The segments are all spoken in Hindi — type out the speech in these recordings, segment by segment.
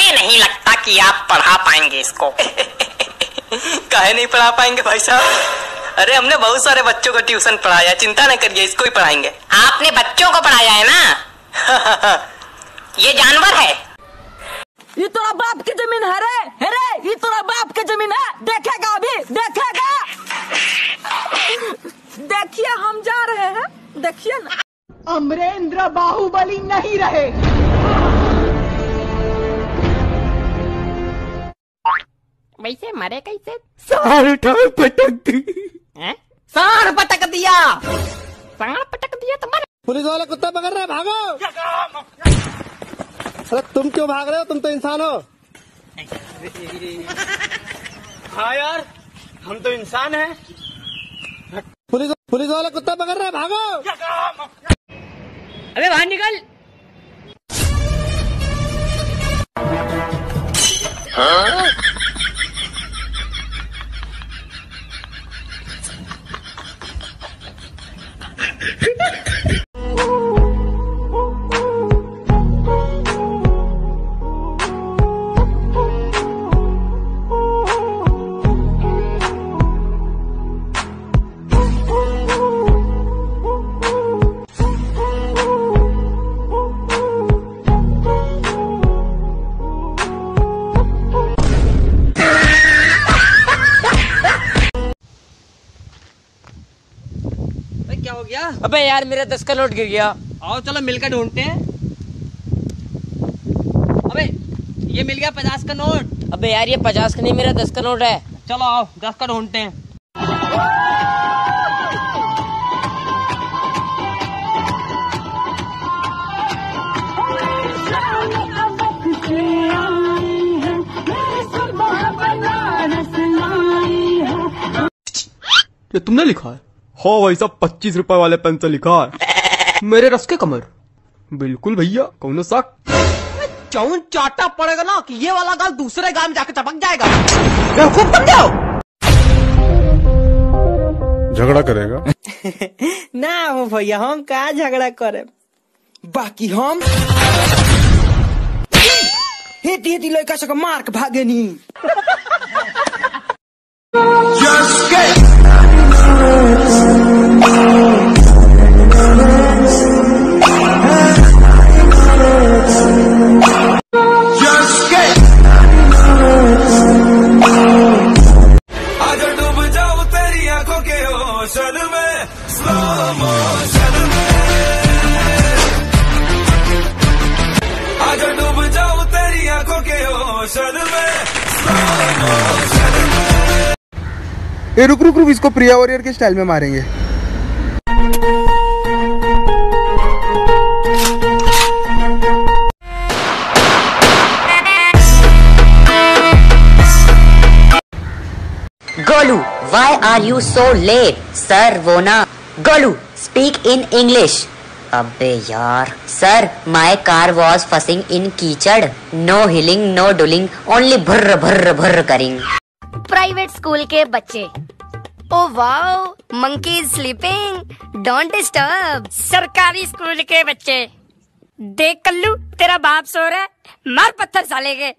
हमें नहीं लगता कि आप पढ़ा पाएंगे इसको। काहे नहीं पढ़ा पाएंगे भाई साहब? अरे हमने बहुत सारे बच्चों को ट्यूशन पढ़ाया, चिंता न करिए, इसको ही पढ़ाएंगे। आपने बच्चों को पढ़ाया है ना? ये जानवर है। ये तोरा बाप की जमीन है रे, ये तोरा बाप की जमीन है, देखेगा अभी, देखेगा। देखिए हम जा रहे हैं, देखिए ना। अमरेंद्र बाहुबली नहीं रहे। वैसे मरे कैसे? साढ़ पटक दी। साढ़ पटक दिया, साढ़ पटक दिया तुम्हारे। पुलिस वाले कुत्ता पकड़ रहे, भागो। अरे तुम क्यों भाग रहे हो? तुम तो इंसान हो। हाँ यार, हम तो इंसान हैं। पुलिस वाले कुत्ता पकड़ रहे, भागो। अबे बाहर निकल। हाँ? क्या हो गया? अबे यार मेरा 10 का नोट गिर गया। आओ चलो मिलकर ढूंढते हैं। अबे ये मिल गया 50 का नोट। अबे यार ये 50 का नहीं, मेरा 10 का नोट है। चलो आओ 10 का ढूंढते हैं। ये तुमने लिखा है? हो भाई साहब, 25 रुपए वाले पेन से लिखा है। मेरे रस के कमर। बिल्कुल भैया, कौन शक? चौन चाटा पड़ेगा ना कि ये वाला गाल दूसरे गाल में जाके चपक जाएगा। खूब बन जाओ। झगड़ा करेगा? ना हो भैया, हम कहाँ झगड़ा करे। बाकी हम हेती लड़का से मार के भागे नहीं। आजा डूब जाओ तेरी आंखों के ओशन में, स्लो मोशन में। आजा डूब जाओ तेरी आंखों के ओशन में, स्लो मोशन में। ए रुक रुक रुक, इसको प्रिया वॉरियर के स्टाइल में मारेंगे। Golu, why are you so late? Sir, वो ना Golu, speak in English. अबे यार, Sir, my car was fussing in कीचड़. No hilling, no dulling, only भर्र भर्र भर्र करिंग. प्राइवेट स्कूल के बच्चे। Oh wow, monkey is sleeping, don't disturb. सरकारी स्कूल के बच्चे। देख कल्लू, तेरा बाप सो रहा है, मार पत्थर साले के।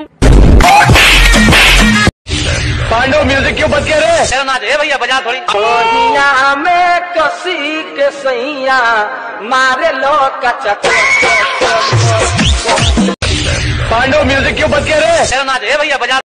पांडव म्यूजिक क्यों बज के रे? चलो ना दे भैया, बजा थोड़ी। कोहिया में कसी के सैया मारे लो कचक। पांडव म्यूजिक क्यों बज के रे? चलो ना दे भैया, बजा।